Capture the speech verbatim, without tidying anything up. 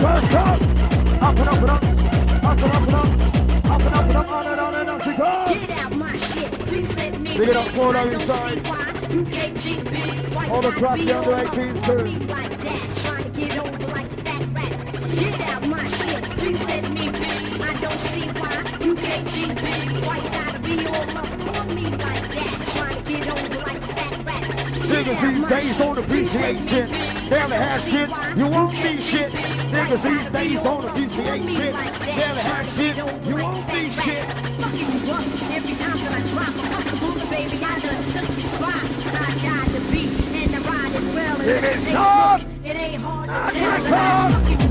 first come. Up and up and up. Up and up and up. Up and up and up. On and on and on she goes. Get out my shit. Please let me. Big it up for her inside. All the crap the under eighteens too. Like that, trying to get over like a fat rat. Get out my shit. Please let me be. I don't see why you can't G B. Why you gotta be all up on me like that, trying to get over like a fat rat. Niggas these days don't appreciate shit. Barely have shit, you won't be shit. Niggas these days don't appreciate shit. Barely have shit, you won't be shit. Fucking you up every time that I drop a fucking bullet, baby. I done took the spot. I got the beat and the ride as well. It is hard. It ain't hard to I tell. got